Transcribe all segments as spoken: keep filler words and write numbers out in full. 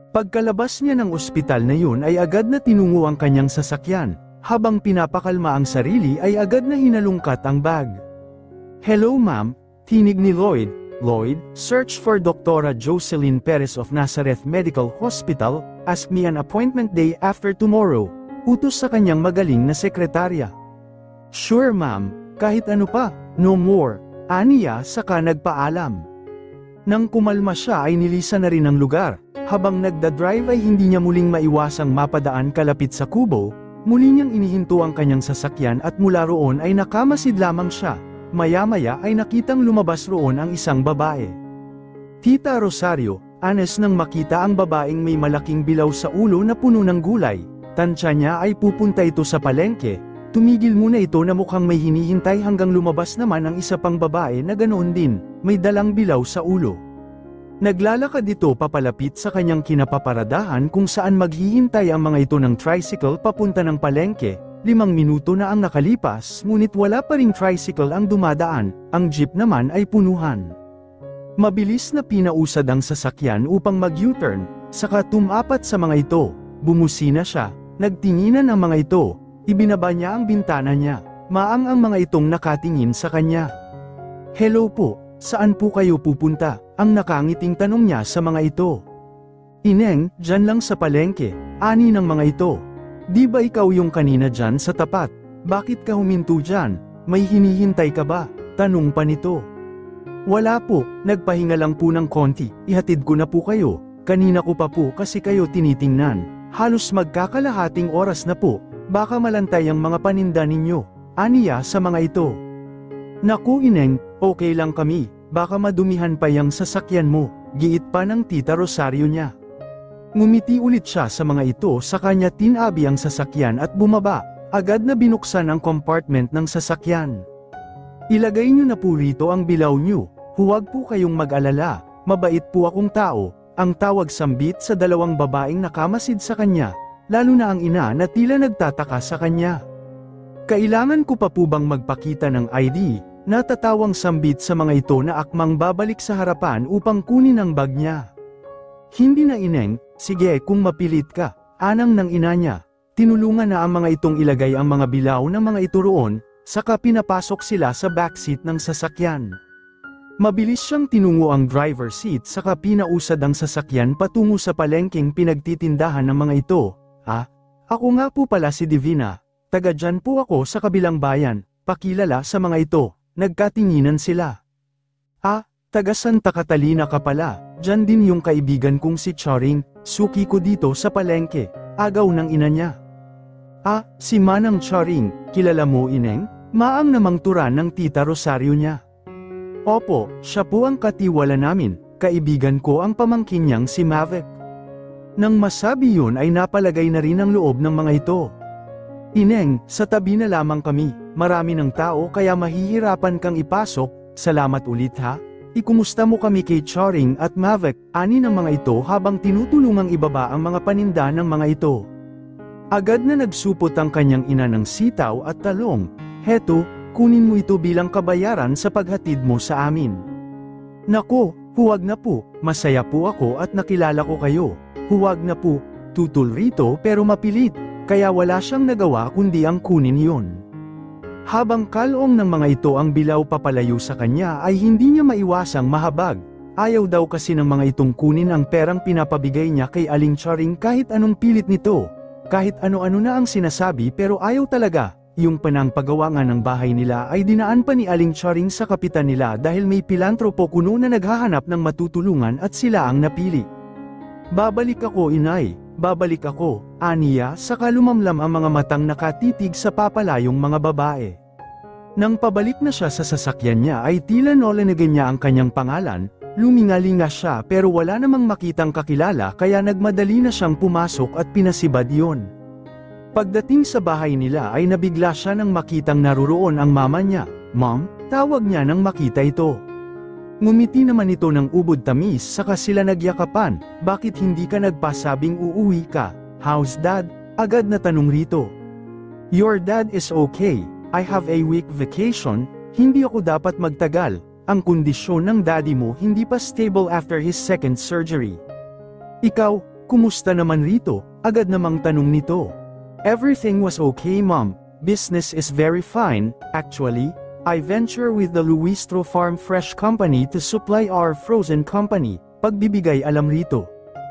Pagkalabas niya ng ospital na yun ay agad na tinungo ang kanyang sasakyan, habang pinapakalma ang sarili ay agad na hinalungkat ang bag. "Hello ma'am," tinig ni Lloyd. "Lloyd, search for Doctora Jocelyn Perez of Nazareth Medical Hospital, ask me an appointment day after tomorrow," utos sa kanyang magaling na sekretarya. "Sure ma'am, kahit ano pa, no more," aniya saka nagpaalam. Nang kumalma siya ay nilisan na rin ang lugar. Habang nagdadrive ay hindi niya muling maiwasang mapadaan kalapit sa kubo, muli niyang inihinto ang kanyang sasakyan at mula roon ay nakamasid lamang siya. Maya-maya ay nakitang lumabas roon ang isang babae. Tita Rosario, anes nang makita ang babaeng may malaking bilaw sa ulo na puno ng gulay, tansya niya ay pupunta ito sa palengke. Tumigil muna ito na mukhang may hinihintay hanggang lumabas naman ang isa pang babae na ganoon din, may dalang bilaw sa ulo. Naglalakad ito papalapit sa kanyang kinapaparadahan kung saan maghihintay ang mga ito ng tricycle papunta ng palengke. Limang minuto na ang nakalipas ngunit wala pa ring tricycle ang dumadaan, ang jeep naman ay punuhan. Mabilis na pinausad ang sasakyan upang mag-U-turn, saka tumapat sa mga ito, bumusina siya, nagtinginan ang mga ito, ibinaba niya ang bintana niya, maang ang mga itong nakatingin sa kanya. "Hello po, saan po kayo pupunta?" ang nakangiting tanong niya sa mga ito. "Ineng, dyan lang sa palengke," ani ng mga ito. "Di ba ikaw yung kanina dyan sa tapat? Bakit ka huminto dyan? May hinihintay ka ba?" tanong pa nito. "Wala po, nagpahinga lang po ng konti, ihatid ko na po kayo. Kanina ko pa po kasi kayo tinitingnan. Halos magkakalahating oras na po, baka malantay ang mga paninda ninyo," aniya sa mga ito. "Naku ineng, okay lang kami. Baka madumihan pa yang sasakyan mo," giit pa ng Tita Rosario niya. Ngumiti ulit siya sa mga ito sa kanya tinabi ang sasakyan at bumaba, agad na binuksan ang compartment ng sasakyan. "Ilagay niyo na po rito ang bilaw niyo, huwag po kayong mag-alala, mabait po akong tao," ang tawag sambit sa dalawang babaeng nakamasid sa kanya, lalo na ang ina na tila nagtataka sa kanya. "Kailangan ko pa po bang magpakita ng I D? Natatawang sambit sa mga ito na akmang babalik sa harapan upang kunin ang bag niya. "Hindi na ineng, sige kung mapilit ka," anang ng ina niya. Tinulungan na ang mga itong ilagay ang mga bilaw ng mga ito roon, saka pinapasok sila sa backseat ng sasakyan. Mabilis siyang tinungo ang driver seat saka pinausad ang sasakyan patungo sa palengkeng pinagtitindahan ng mga ito. "Ah, ako nga po pala si Divina, taga dyan po ako sa kabilang bayan," pakilala sa mga ito. Nagkatinginan sila. "Ah, taga Santa Catalina ka pala, dyan din yung kaibigan kong si Charing, suki ko dito sa palengke," agaw ng ina niya. "Ah, si Manang Charing, kilala mo ineng?" maang namang turan ng Tita Rosario niya. "Opo, siya po ang katiwala namin, kaibigan ko ang pamangkin niyang si Mavic." Nang masabi yun ay napalagay na rin ang loob ng mga ito. "Ineng, sa tabi na lamang kami, marami ng tao kaya mahihirapan kang ipasok, salamat ulit ha. Ikumusta mo kami kay Charing at Mavic," ani ng mga ito habang tinutulungang ibaba ang mga paninda ng mga ito. Agad na nagsupot ang kanyang ina ng sitaw at talong. "Heto, kunin mo ito bilang kabayaran sa paghatid mo sa amin." "Nako, huwag na po, masaya po ako at nakilala ko kayo. Huwag na po," tutul rito pero mapilit. Kaya wala siyang nagawa kundi ang kunin yon. Habang kalong ng mga ito ang bilaw papalayo sa kanya ay hindi niya maiwasang mahabag. Ayaw daw kasi ng mga itong kunin ang perang pinapabigay niya kay Aling Charing kahit anong pilit nito. Kahit ano-ano na ang sinasabi pero ayaw talaga. Yung panangpagawa nga ng bahay nila ay dinaan pa ni Aling Charing sa kapitan nila dahil may pilantropo kuno na naghahanap ng matutulungan at sila ang napili. "Babalik ako inay, babalik ako," aniya saka lumamlam ang mga matang nakatitig sa papalayong mga babae. Nang pabalik na siya sa sasakyan niya ay tila nolanagan niya ang kanyang pangalan, lumingalinga siya pero wala namang makitang kakilala kaya nagmadali na siyang pumasok at pinasibad yon. Pagdating sa bahay nila ay nabigla siya nang makitang naruroon ang mama niya. "Mom," tawag niya nang makita ito. Ngumiti naman ito ng ubod tamis saka sila nagyakapan. "Bakit hindi ka nagpasabing uuwi ka? How's dad?" agad na tanong rito. "Your dad is okay. I have a week vacation, hindi ako dapat magtagal. Ang kondisyon ng daddy mo hindi pa stable after his second surgery. Ikaw, Kumusta naman rito? Agad namang tanong nito. Everything was okay, Mom. Business is very fine. Actually, I venture with the Luistro Farm Fresh Company to supply our frozen company. Pagbibigay alam rito.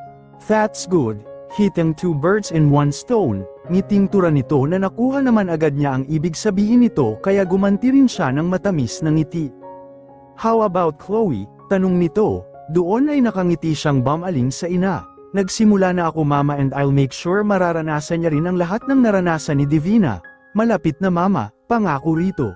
That's good. Hitting two birds in one stone. Ngiting tura nito na nakuha naman agad niya ang ibig sabihin nito kaya gumanti rin siya ng matamis na ngiti. How about Chloe? Tanong nito. Doon ay nakangiti siyang bumaling sa ina. Nagsimula na ako, Mama, and I'll make sure mararanasan niya rin ang lahat ng naranasan ni Divina. Malapit na, Mama, pangako rito.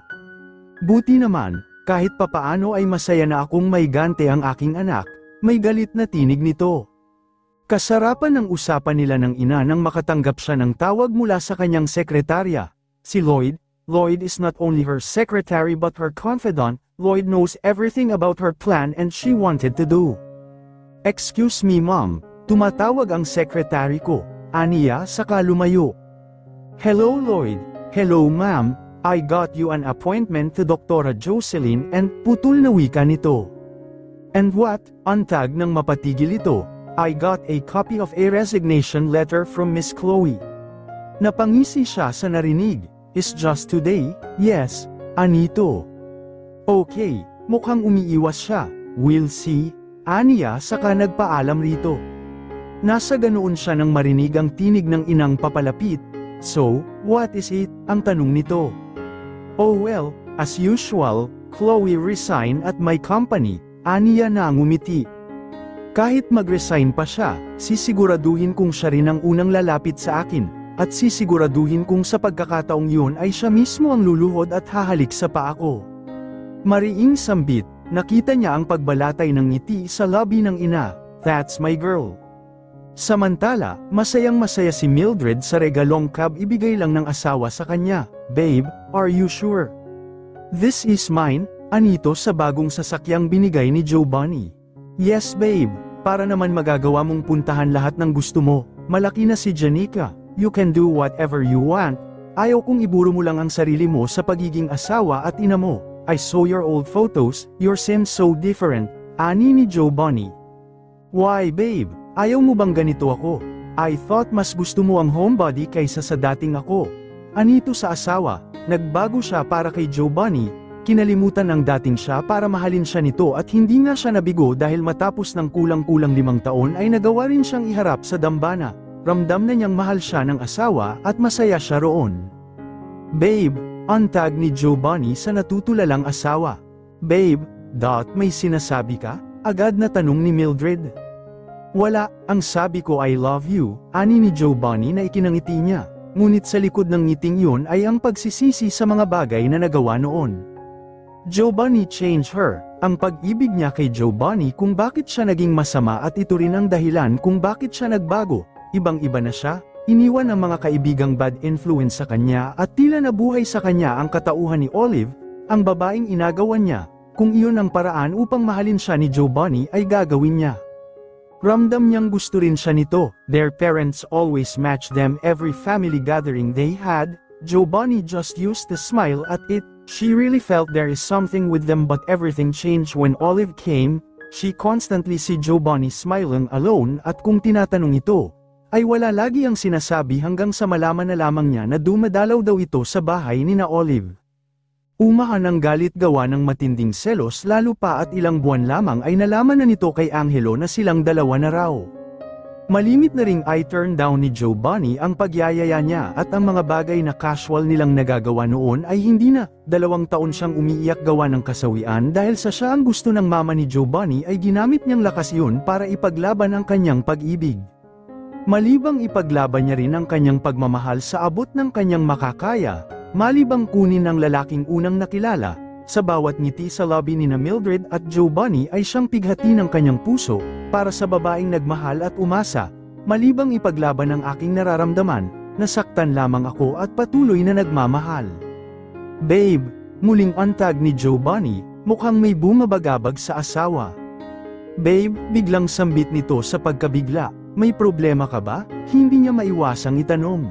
Buti naman, kahit papaano ay masaya na akong may gante ang aking anak. May galit na tinig nito. Kasarapan ng usapan nila ng ina nang makatanggap siya ng tawag mula sa kanyang sekretarya. Si Lloyd. Lloyd is not only her secretary but her confidant. Lloyd knows everything about her plan and she wanted to do. Excuse me, Mom. Tumatawag ang sekretary ko. Aniya saka lumayo. Hello, Lloyd. Hello, Ma'am. I got you an appointment to Doktora Jocelyn and putol na wika nito. And what? Antag nang mapatigil ito. I got a copy of a resignation letter from Miss Chloe. Napangisi siya sa narinig. Is just today? Yes. Anito. Okay, mukhang umiiwas siya. We'll see. Aniya saka nagpaalam rito. Nasa ganoon siya nang marinig ang tinig ng inang papalapit. So, what is it? Ang tanong nito. Oh well, as usual, Chloe resign at my company. Aniya na ngumiti. Kahit mag-resign pa siya, sisiguraduhin kong siya rin ang unang lalapit sa akin, at sisiguraduhin kong sa pagkakataong yun ay siya mismo ang luluhod at hahalik sa paa ko. Mariing sambit, nakita niya ang pagbalatay ng ngiti sa lobby ng ina. That's my girl. Samantala, masayang masaya si Mildred sa regalong cab ibigay lang ng asawa sa kanya. Babe, are you sure? This is mine, anito sa bagong sasakyang binigay ni Giovanni. Yes, babe, para naman magagawa mong puntahan lahat ng gusto mo. Malaki na si Janica, you can do whatever you want. Ayaw kong iburo mo lang ang sarili mo sa pagiging asawa at ina mo. I saw your old photos, your seem so different, ani ni Giovanni. Why, babe? Ayaw mo bang ganito ako? I thought mas gusto mo ang homebody kaysa sa dating ako. Anito sa asawa, nagbago siya para kay Giovanni, kinalimutan ang dating siya para mahalin siya nito at hindi nga siya nabigo dahil matapos ng kulang-kulang limang taon ay nagawa rin siyang iharap sa dambana. Ramdam na niyang mahal siya ng asawa at masaya siya roon. Babe, antag ni Giovanni sa natutulalang asawa. Babe, dot may sinasabi ka? Agad na tanong ni Mildred. Wala, ang sabi ko I love you, ani ni Giovanni na ikinangiti niya. Ngunit sa likod ng ngiting yun ay ang pagsisisi sa mga bagay na nagawa noon. Giovanni changed her, ang pag-ibig niya kay Giovanni kung bakit siya naging masama at ito rin ang dahilan kung bakit siya nagbago. Ibang-iba na siya, iniwan ang mga kaibigang bad influence sa kanya at tila nabuhay sa kanya ang katauhan ni Olive, ang babaeng inagawan niya. Kung iyon ang paraan upang mahalin siya ni Giovanni ay gagawin niya. Ramdam niyang gusto rin siya nito. Their parents always matched them every family gathering they had. Giovanni just used to smile at it. She really felt there is something with them, but everything changed when Olive came. She constantly see Giovanni smiling alone at kung tinatanong ito, ay wala lagi ang sinasabi hanggang sa malaman na lamang niya na dumadalaw daw ito sa bahay ni na Olive. Umahan ang galit gawa ng matinding selos lalo pa at ilang buwan lamang ay nalaman na nito kay Angelo na silang dalawa na raw. Malimit na ring I turn down ni Giovanni ang pagyayaya niya at ang mga bagay na casual nilang nagagawa noon ay hindi na. Dalawang taon siyang umiiyak gawa ng kasawian dahil sa siya ang gusto ng mama ni Giovanni ay ginamit niyang lakas yun para ipaglaban ang kanyang pag-ibig. Malibang ipaglaban niya rin ang kanyang pagmamahal sa abot ng kanyang makakaya, malibang kunin ng lalaking unang nakilala, sa bawat ngiti sa lobby ni na Mildred at Giovanni ay siyang pighati ng kanyang puso, para sa babaeng nagmahal at umasa, malibang ipaglaban ang aking nararamdaman, nasaktan lamang ako at patuloy na nagmamahal. Babe, muling antag ni Giovanni, mukhang may bumabagabag sa asawa. Babe, biglang sambit nito sa pagkabigla, may problema ka ba? Hindi niya maiwasang itanong.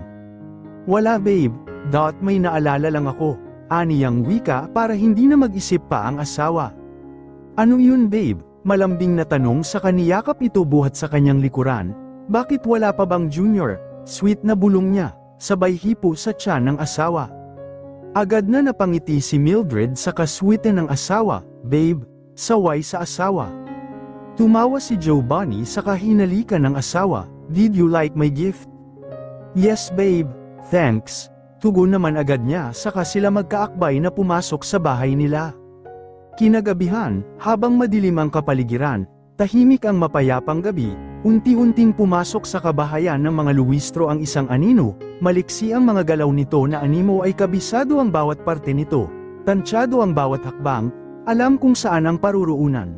Wala babe, dot may naalala lang ako, aniyang wika para hindi na mag-isip pa ang asawa. Ano yun babe? Malambing na tanong sa kaniyakap ito buhat sa kanyang likuran. Bakit wala pa bang junior? Sweet na bulong niya, sabay hipo sa tiyan ng asawa. Agad na napangiti si Mildred sa kaswitan ng asawa, babe, saway sa asawa. Tumawa si Giovanni sa kahinalikan ng asawa, did you like my gift? Yes babe, thanks. Tugon naman agad niya saka sila magkaakbay na pumasok sa bahay nila. Kinagabihan, habang madilim ang kapaligiran, tahimik ang mapayapang gabi, unti-unting pumasok sa kabahayan ng mga luwistro ang isang anino, maliksi ang mga galaw nito na animo ay kabisado ang bawat parte nito, tansyado ang bawat hakbang, alam kung saan ang paruruunan.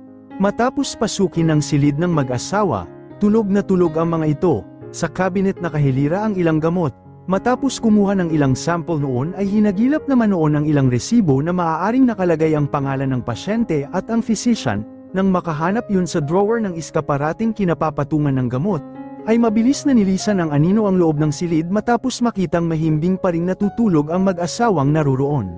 Matapos pasukin ng silid ng mag-asawa, tulog na tulog ang mga ito, sa cabinet nakahilira ang ilang gamot. Matapos kumuha ng ilang sample noon ay hinagilap naman noon ang ilang resibo na maaaring nakalagay ang pangalan ng pasyente at ang physician, nang makahanap yun sa drawer ng iskaparating kinapapatungan ng gamot, ay mabilis na nilisan ng anino ang loob ng silid matapos makitang mahimbing pa ring natutulog ang mag-asawang naruroon.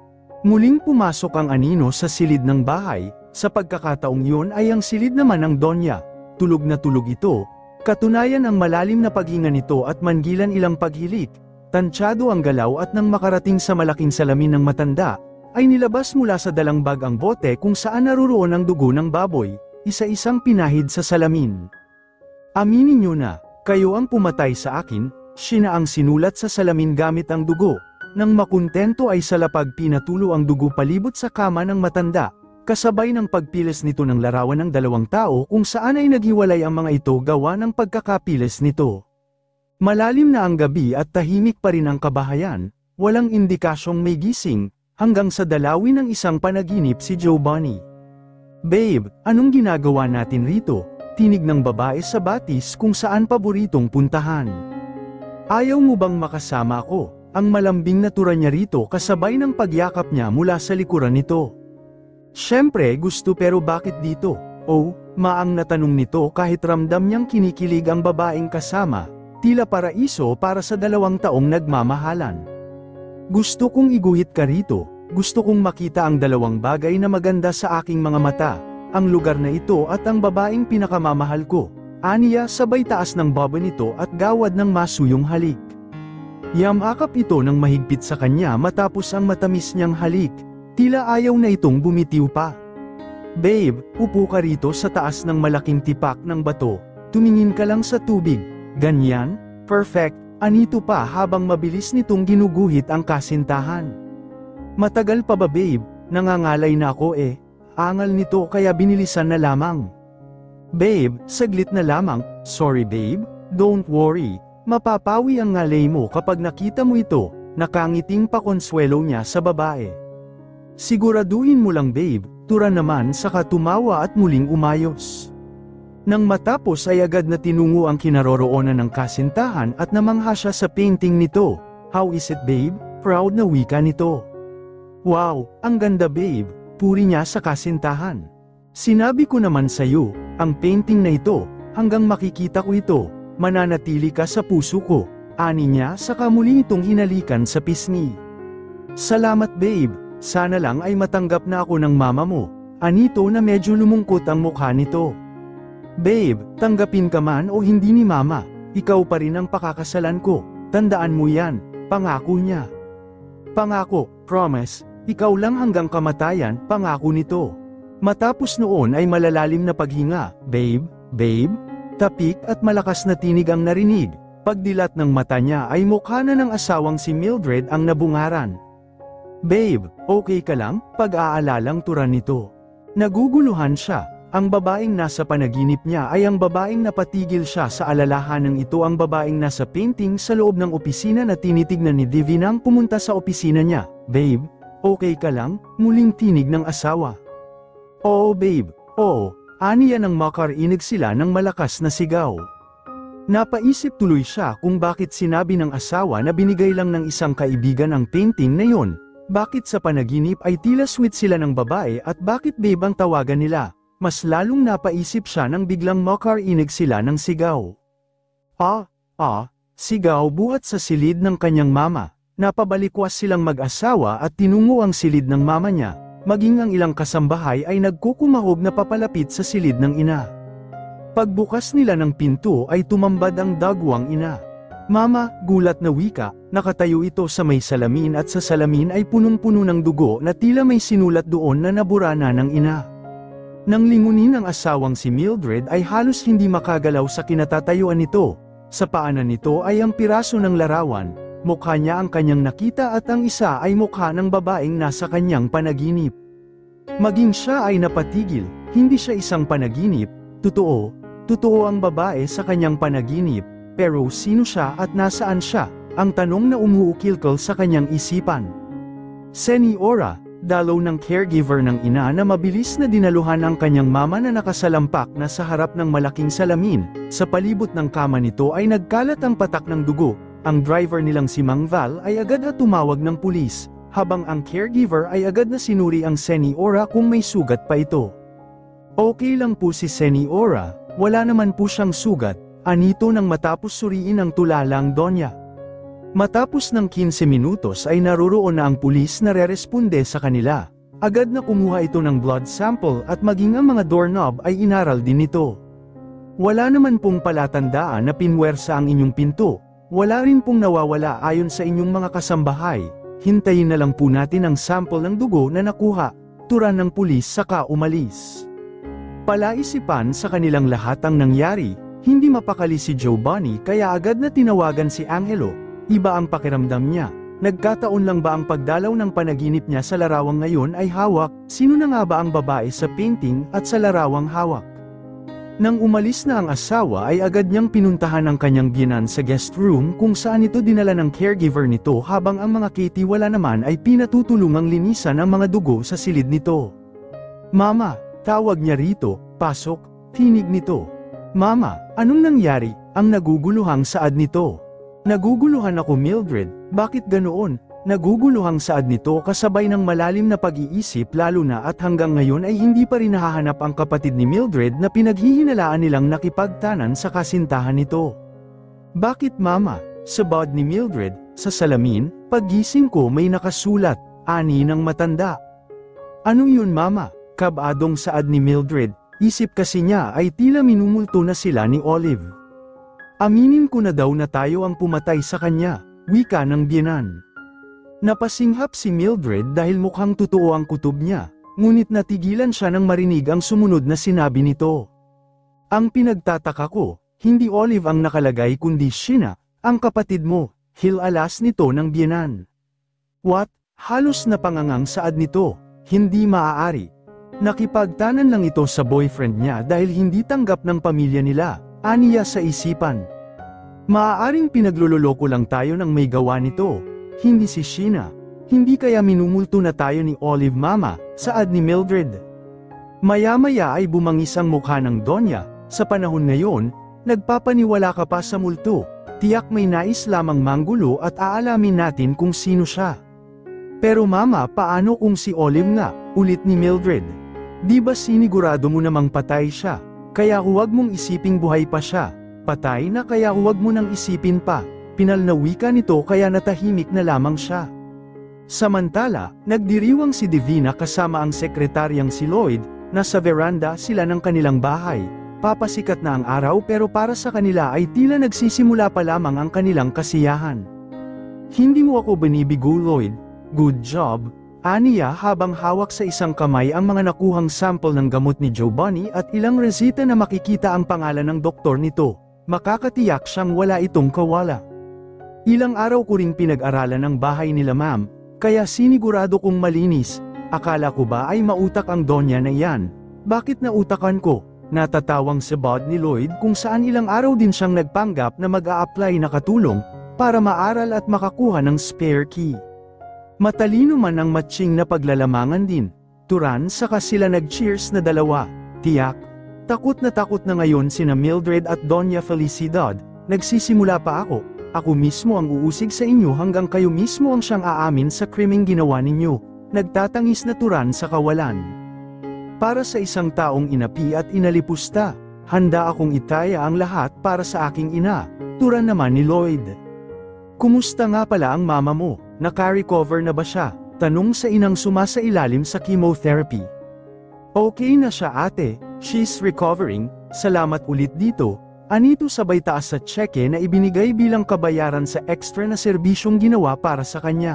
Muling pumasok ang anino sa silid ng bahay, sa pagkakataong yun ay ang silid naman ng Donya, tulog na tulog ito. Katunayan ang malalim na paghinga nito at mangilan ilang paghilik, tansyado ang galaw at nang makarating sa malaking salamin ng matanda, ay nilabas mula sa dalang bag ang bote kung saan naruroon ang dugo ng baboy, isa-isang pinahid sa salamin. Aminin niyo na, kayo ang pumatay sa akin, siya na ang sinulat sa salamin gamit ang dugo, nang makuntento ay sa lapag pinatulo ang dugo palibot sa kama ng matanda. Kasabay ng pagpilis nito ng larawan ng dalawang tao kung saan ay naghiwalay ang mga ito gawa ng pagkakapilis nito. Malalim na ang gabi at tahimik pa rin ang kabahayan, walang indikasyong may gising, hanggang sa dalawin ng isang panaginip si Giovanni. Babe, anong ginagawa natin rito? Tinig ng babae sa batis kung saan paboritong puntahan. Ayaw mo bang makasama ako? Ang malambing na tura niya rito kasabay ng pagyakap niya mula sa likuran nito. Siyempre gusto pero bakit dito? Oh, maang natanong nito kahit ramdam niyang kinikilig ang babaeng kasama, tila paraiso para sa dalawang taong nagmamahalan. Gusto kong iguhit ka rito, gusto kong makita ang dalawang bagay na maganda sa aking mga mata, ang lugar na ito at ang babaeng pinakamamahal ko, aniya sabay taas ng baba nito at gawad ng masuyong halik. Yamakap ito ng mahigpit sa kanya matapos ang matamis niyang halik. Tila ayaw na itong bumitiw pa. Babe, upo ka rito sa taas ng malaking tipak ng bato, tumingin ka lang sa tubig, ganyan, perfect, anito pa habang mabilis nitong ginuguhit ang kasintahan. Matagal pa ba babe, nangangalay na ako eh, angal nito kaya binilisan na lamang. Babe, saglit na lamang, sorry babe, don't worry, mapapawi ang ngalay mo kapag nakita mo ito, nakangiting pakonsuelo niya sa babae. Siguraduhin mo lang babe, tura naman saka tumawa at muling umayos. Nang matapos ay agad na tinungo ang kinaroroonan ng kasintahan at namangha siya sa painting nito. How is it babe? Proud na wika nito. Wow, ang ganda babe, puri niya sa kasintahan. Sinabi ko naman sa'yo, ang painting na ito, hanggang makikita ko ito, mananatili ka sa puso ko, ani niya saka muli itong hinalikan sa pisngi. Salamat babe. Sana lang ay matanggap na ako ng mama mo, anito na medyo lumungkot ang mukha nito. Babe, tanggapin ka man o hindi ni mama, ikaw pa rin ang pakakasalan ko, tandaan mo yan, pangako niya. Pangako, promise, ikaw lang hanggang kamatayan, pangako nito. Matapos noon ay malalalim na paghinga, babe, babe, tapik at malakas na tinig ang narinig, pagdilat ng mata niya ay mukha na ng asawang si Mildred ang nabungaran. Babe, okay ka lang? Pag-aalalang turan nito. Naguguluhan siya, ang babaeng nasa panaginip niya ay ang babaeng napatigil siya sa alalahanang ito ang babaeng nasa painting sa loob ng opisina na tinitignan ni Divy nang pumunta sa opisina niya. Babe, okay ka lang? Muling tinig ng asawa. Oo babe, oo, aniya nang makarinig sila ng malakas na sigaw. Napaisip tuloy siya kung bakit sinabi ng asawa na binigay lang ng isang kaibigan ang painting na yon. Bakit sa panaginip ay tila sweet sila ng babae at bakit babe ang tawagan nila? Mas lalong napaisip siya nang biglang makarinig sila ng sigaw. Ah, ah, sigaw buhat sa silid ng kanyang mama. Napabalikwas silang mag-asawa at tinungo ang silid ng mama niya, maging ang ilang kasambahay ay nagkukumahog na papalapit sa silid ng ina. Pagbukas nila ng pinto ay tumambad ang dagwang ina. Mama, gulat na wika, nakatayo ito sa may salamin at sa salamin ay punong-puno ng dugo na tila may sinulat doon na nabura na ng ina. Nang lingunin ng asawang si Mildred ay halos hindi makagalaw sa kinatatayuan nito. Sa paanan nito ay ang piraso ng larawan, mukha niya ang kanyang nakita at ang isa ay mukha ng babaeng nasa kanyang panaginip. Maging siya ay napatigil, hindi siya isang panaginip, totoo. Totoo ang babae sa kanyang panaginip, pero sino siya at nasaan siya, ang tanong na umuukilkol sa kanyang isipan. Seniora, dalaw ng caregiver ng ina na mabilis na dinaluhan ang kanyang mama na nakasalampak na sa harap ng malaking salamin, sa palibot ng kama nito ay nagkalat ang patak ng dugo, ang driver nilang si Mang Val ay agad na tumawag ng pulis, habang ang caregiver ay agad na sinuri ang Seniora kung may sugat pa ito. Okay lang po si Seniora. Wala naman po siyang sugat, anito nang matapos suriin ang tulalang Donya. Matapos ng kinse minutos ay naroroon na ang pulis na re-responde sa kanila. Agad na kumuha ito ng blood sample at maging ang mga doorknob ay inaral din nito. Wala naman pong palatandaan na pinwersa ang inyong pinto, wala rin pong nawawala ayon sa inyong mga kasambahay, hintayin na lang po natin ang sample ng dugo na nakuha, turan ng pulis saka umalis. Palaisipan sa kanilang lahat ang nangyari, hindi mapakali si Giovanni kaya agad na tinawagan si Angelo, iba ang pakiramdam niya, nagkataon lang ba ang pagdalaw ng panaginip niya sa larawang ngayon ay hawak, sino na nga ba ang babae sa painting at sa larawang hawak? Nang umalis na ang asawa ay agad niyang pinuntahan ang kanyang biyenan sa guest room kung saan ito dinala ng caregiver nito habang ang mga Katie wala naman ay pinatutulungang linisan ang mga dugo sa silid nito. Mama! Tawag niya rito, pasok, tinig nito. Mama, anong nangyari, ang naguguluhang saad nito? Naguguluhan ako Mildred, bakit ganoon? Naguguluhang saad nito kasabay ng malalim na pag-iisip lalo na at hanggang ngayon ay hindi pa rin nahahanap ang kapatid ni Mildred na pinaghihinalaan nilang nakipagtanan sa kasintahan nito. Bakit mama? Sabad ni Mildred, sa salamin, paggising ko may nakasulat, ani ng matanda. Ano yun mama? Kabadong saad ni Mildred, isip kasi niya ay tila minumulto na sila ni Olive. Aminin ko na daw na tayo ang pumatay sa kanya, wika ng biyenan. Napasinghap si Mildred dahil mukhang totoo ang kutob niya, ngunit natigilan siya nang marinig ang sumunod na sinabi nito. Ang pinagtataka ko, hindi Olive ang nakalagay kundi Sheena, ang kapatid mo, hilalas nito ng biyenan. What? Halos napangangang saad nito, hindi maaari. Nakipagtanan lang ito sa boyfriend niya dahil hindi tanggap ng pamilya nila, aniya sa isipan. Maaaring pinagluloloko lang tayo ng may gawa nito, hindi si Sheena. Hindi kaya minumulto na tayo ni Olive mama, saad ni Mildred. Maya-maya ay bumangis ang mukha ng Donya, sa panahon ngayon, nagpapaniwala ka pa sa multo, tiyak may nais lamang manggulo at aalamin natin kung sino siya. Pero mama paano kung si Olive nga, ulit ni Mildred. Di ba sinigurado mo namang patay siya, kaya huwag mong isiping buhay pa siya, patay na kaya huwag mo nang isipin pa, pinal na wika nito kaya natahimik na lamang siya. Samantala, nagdiriwang si Divina kasama ang sekretaryang si Lloyd, nasa veranda sila ng kanilang bahay, papasikat na ang araw pero para sa kanila ay tila nagsisimula pa lamang ang kanilang kasiyahan. Hindi mo ako binibigo Lloyd, good job. Aniya habang hawak sa isang kamay ang mga nakuhang sample ng gamot ni Giovanni at ilang resita na makikita ang pangalan ng doktor nito, makakatiyak siyang wala itong kawala. Ilang araw ko ring pinag-aralan ang bahay nila ma'am, kaya sinigurado kong malinis, akala ko ba ay mautak ang Donya na iyan, bakit nautakan ko? Natatawang sabad ni Lloyd kung saan ilang araw din siyang nagpanggap na mag-a-apply na katulong, para maaral at makakuha ng spare key. Matalino man ang matching na paglalamangan din, turan saka sila nag-cheers na dalawa, tiyak. Takot na takot na ngayon sina Mildred at Donya Felicidad, nagsisimula pa ako, ako mismo ang uusig sa inyo hanggang kayo mismo ang siyang aamin sa krimeng ginawa ninyo, nagtatangis na turan sa kawalan. Para sa isang taong inapi at inalipusta, handa akong itaya ang lahat para sa aking ina, turan naman ni Lloyd. Kumusta nga pala ang mama mo? Naka-recover na ba siya? Tanong sa inang sumasailalim sa chemotherapy. Okay na siya ate, She's recovering, salamat ulit dito. Anito sabay taas sa tseke na ibinigay bilang kabayaran sa extra na serbisyong ginawa para sa kanya.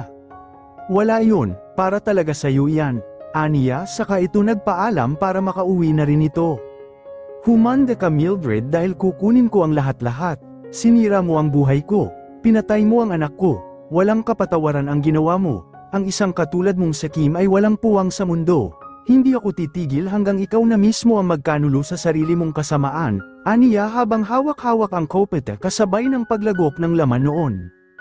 Wala yun, para talaga sa'yo yan. Aniya, saka ito nagpaalam para makauwi na rin ito. Humanda ka Mildred dahil kukunin ko ang lahat-lahat. Sinira mo ang buhay ko. Pinatay mo ang anak ko. Walang kapatawaran ang ginawa mo. Ang isang katulad mong si Kim ay walang puwang sa mundo. Hindi ako titigil hanggang ikaw na mismo ang magkanulo sa sarili mong kasamaan, aniya habang hawak-hawak ang kopete kasabay ng paglagok ng laman noon.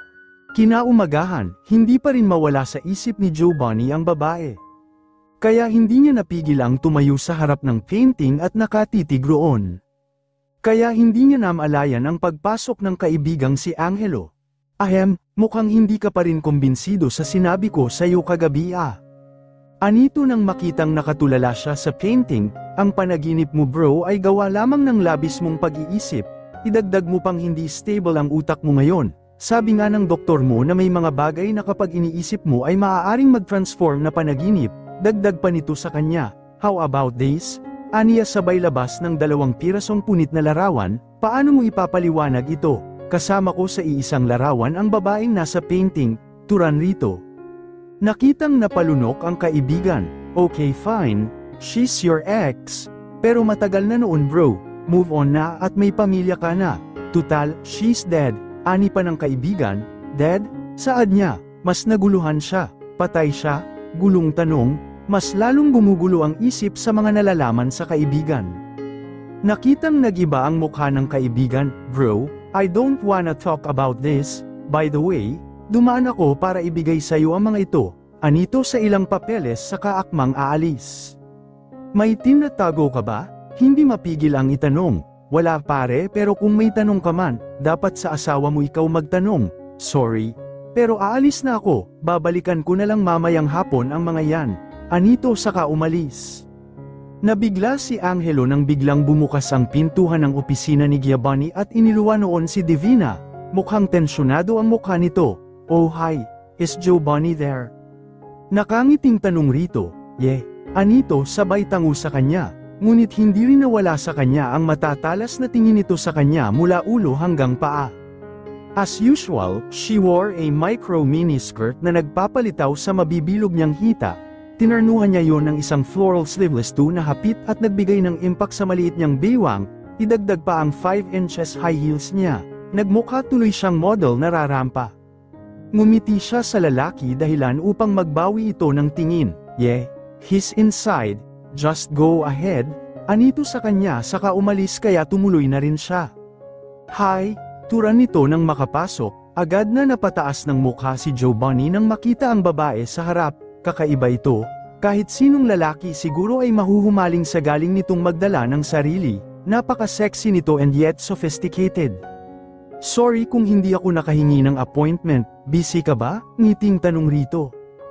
Kinaumagahan, hindi pa rin mawala sa isip ni Giovanni ang babae. Kaya hindi niya napigil ang tumayo sa harap ng painting at nakatitig roon. Kaya hindi niya namalayan ang pagpasok ng kaibigang si Angelo. Ahem, mukhang hindi ka pa rin kumbinsido sa sinabi ko sa iyo kagabi ah. Anito nang makitang nakatulala siya sa painting, ang panaginip mo bro ay gawa lamang ng labis mong pag-iisip, idagdag mo pang hindi stable ang utak mo ngayon. Sabi nga ng doktor mo na may mga bagay na kapag iniisip mo ay maaaring mag-transform na panaginip, dagdag pa nito sa kanya. How about this? Aniya sabay labas ng dalawang pirasong punit na larawan, paano mo ipapaliwanag ito? Kasama ko sa iisang larawan ang babaeng nasa painting, turan rito. Nakitang napalunok ang kaibigan. Okay fine, she's your ex. Pero matagal na noon bro, move on na at may pamilya ka na. Tutal, she's dead. Ani pa ng kaibigan, dead? Saad niya, mas naguluhan siya. Patay siya? Gulong tanong, mas lalong gumugulo ang isip sa mga nalalaman sa kaibigan. Nakitang nagiba ang mukha ng kaibigan, bro, I don't wanna talk about this. By the way, dumaan ako para ibigay sa iyo ang mga ito, anito sa ilang papeles sa kaakmang aalis. May tinatago ka ba? Hindi mapigil ang itanong. Wala pare pero kung may tanong ka man, dapat sa asawa mo ikaw magtanong. Sorry. Pero aalis na ako, babalikan ko na lang mamayang hapon ang mga yan. Anito saka umalis. Nabigla si Angelo nang biglang bumukas ang pintuhan ng opisina ni Giovanni at iniluwa noon si Divina. Mukhang tensyonado ang mukha nito. Oh hi, is Giovanni there? Nakangiting tanong rito, yeah, anito sabay tango sa kanya, ngunit hindi rin nawala sa kanya ang matatalas na tingin nito sa kanya mula ulo hanggang paa. As usual, she wore a micro miniskirt na nagpapalitaw sa mabibilog niyang hita, tinarnuhan niya yon ng isang floral sleeveless too na hapit at nagbigay ng impact sa maliit niyang baywang, idagdag pa ang five inches high heels niya, nagmukha tuloy siyang model na rarampa. Ngumiti siya sa lalaki dahilan upang magbawi ito ng tingin. Yeah, he's inside, just go ahead, anito sa kanya saka umalis kaya tumuloy na rin siya. Hi, turan nito nang makapasok, agad na napataas ng mukha si Giovanni nang makita ang babae sa harap, kakaiba ito, kahit sinong lalaki siguro ay mahuhumaling sa galing nitong magdala ng sarili, napaka-sexy nito and yet sophisticated. Sorry kung hindi ako nakahingi ng appointment, busy ka ba? Ngiting tanong rito.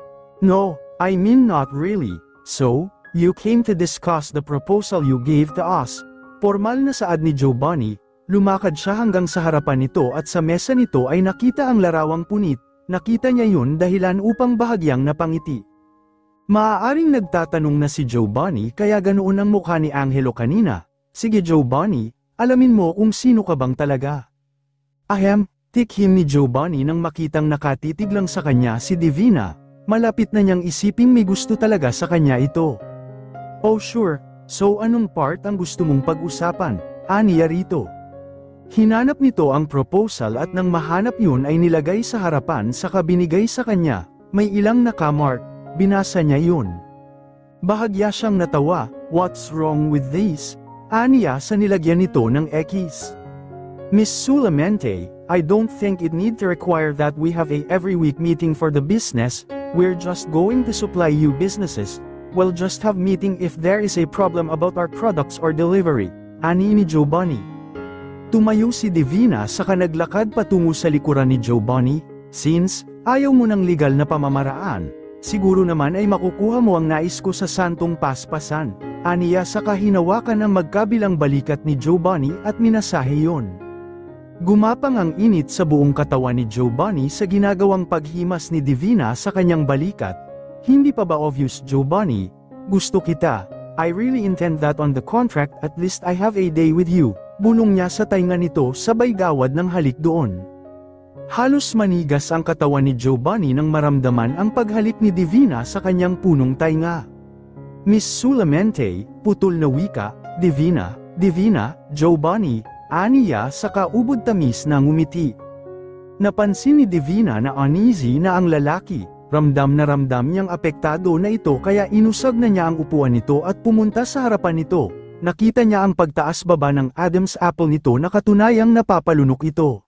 No, I mean not really. So, you came to discuss the proposal you gave to us. Formal na saad ni Giovanni, lumakad siya hanggang sa harapan nito at sa mesa nito ay nakita ang larawang punit, nakita niya yun dahilan upang bahagyang napangiti. Maaaring nagtatanong na si Giovanni kaya ganoon ang mukha ni Angelo kanina. Sige Giovanni, alamin mo kung sino ka bang talaga. Ahem, tikhim ni Giovanni nang makitang nakatitig lang sa kanya si Divina, malapit na niyang isiping may gusto talaga sa kanya ito. Oh sure, so anong part ang gusto mong pag-usapan? Aniya rito. Hinanap nito ang proposal at nang mahanap yun ay nilagay sa harapan saka binigay sa kanya, may ilang nakamark, binasa niya yun. Bahagya siyang natawa, what's wrong with this? Aniya sa nilagyan nito ng X. Miss Sulamente, I don't think it need to require that we have a every week meeting for the business, we're just going to supply you businesses, we'll just have meeting if there is a problem about our products or delivery, ani ni Giovanni. Tumayo si Divina saka naglakad patungo sa likuran ni Giovanni, since, ayaw mo ng legal na pamamaraan, siguro naman ay makukuha mo ang nais ko sa santong paspasan, aniya saka hinawakan ang magkabilang balikat ni Giovanni at minasahe yon. Gumapang ang init sa buong katawan ni Giovanni sa ginagawang paghimas ni Divina sa kanyang balikat. Hindi pa ba obvious Giovanni? Gusto kita. I really intend that on the contract at least I have a day with you, bulong niya sa tainga nito sabay gawad ng halik doon. Halos manigas ang katawan ni Giovanni nang maramdaman ang paghalik ni Divina sa kanyang punong tainga. Miss Sulamente, putol na wika, Divina, Divina, Giovanni, aniya sa kaubod tamis na ngumiti. Napansin ni Divina na uneasy na ang lalaki. Ramdam na ramdam niyang apektado na ito kaya inusag na niya ang upuan nito at pumunta sa harapan nito. Nakita niya ang pagtaas baba ng Adam's apple nito na katunayang napapalunok ito.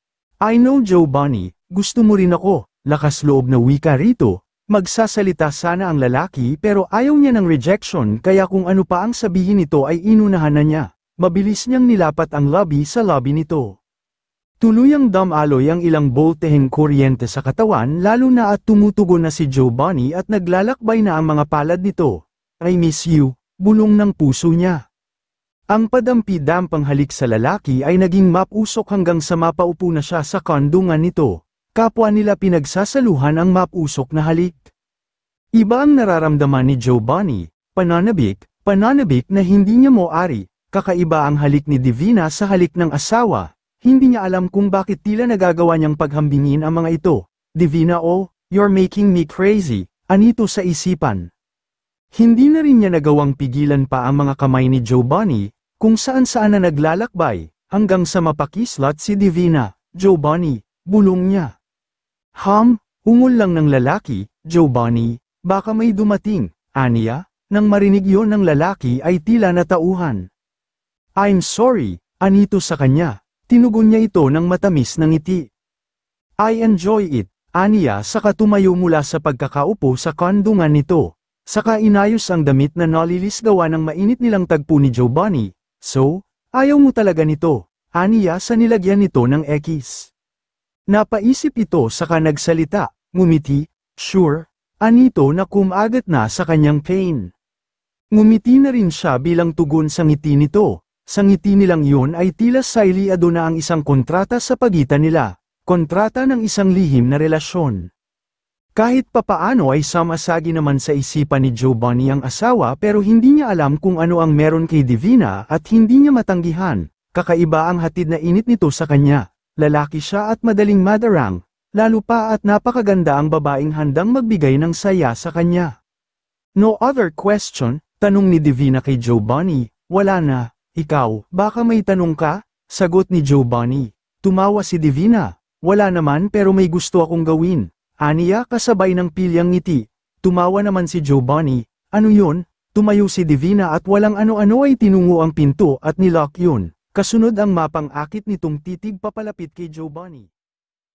I know Giovanni, gusto mo rin ako, lakas loob na wika rito. Magsasalita sana ang lalaki pero ayaw niya ng rejection kaya kung ano pa ang sabihin nito ay inunahan na niya. Mabilis niyang nilapat ang lobby sa lobby nito. Tuluyang damaloy ang ilang bolteheng kuryente sa katawan lalo na at tumutugon na si Giovanni at naglalakbay na ang mga palad nito. I miss you, bulong ng puso niya. Ang padampi-dampang halik sa lalaki ay naging mapusok hanggang sa mapaupo na siya sa kandungan nito. Kapwa nila pinagsasaluhan ang mapusok na halik. Iba ang nararamdaman ni Giovanni, pananabik, pananabik na hindi niya moari, kakaiba ang halik ni Divina sa halik ng asawa. Hindi niya alam kung bakit tila nagagawa niyang paghambingin ang mga ito. Divina oh, you're making me crazy, anito sa isipan. Hindi na rin niya nagawang pigilan pa ang mga kamay ni Giovanni, kung saan saan na naglalakbay, hanggang sa mapakislat si Divina. Giovanni, bulong niya. Ham, ungol lang ng lalaki, Giovanni, baka may dumating, aniya, nang marinig yon ng lalaki ay tila natauhan. I'm sorry, anito sa kanya. Tinugon niya ito ng matamis na ngiti. I enjoy it, aniya saka tumayo mula sa pagkakaupo sa kandungan nito. Saka inayos ang damit na nalilis gawa ng mainit nilang tagpo ni Giovanni. So, ayaw mo talaga nito, aniya sa nilagyan nito ng ekis. Napaisip ito saka nagsalita, ngumiti, sure, anito na kumagat na sa kanyang pain. Ngumiti na rin siya bilang tugon sa ngiti nito. Sa ngiti nilang yun ay tila sailiado na ang isang kontrata sa pagitan nila, kontrata ng isang lihim na relasyon. Kahit papaano ay samasagi naman sa isipan ni Giovanni ang asawa pero hindi niya alam kung ano ang meron kay Divina at hindi niya matanggihan, kakaiba ang hatid na init nito sa kanya, lalaki siya at madaling madarang, lalo pa at napakaganda ang babaeng handang magbigay ng saya sa kanya. No other question, tanong ni Divina kay Giovanni, wala na. Ikaw, baka may tanong ka? Sagot ni Giovanni. Tumawa si Divina. Wala naman pero may gusto akong gawin. Aniya kasabay ng pilyang ngiti. Tumawa naman si Giovanni. Ano yun? Tumayo si Divina at walang ano-ano ay tinungo ang pinto at nilock yun. Kasunod ang mapang akit nitong titig papalapit kay Giovanni.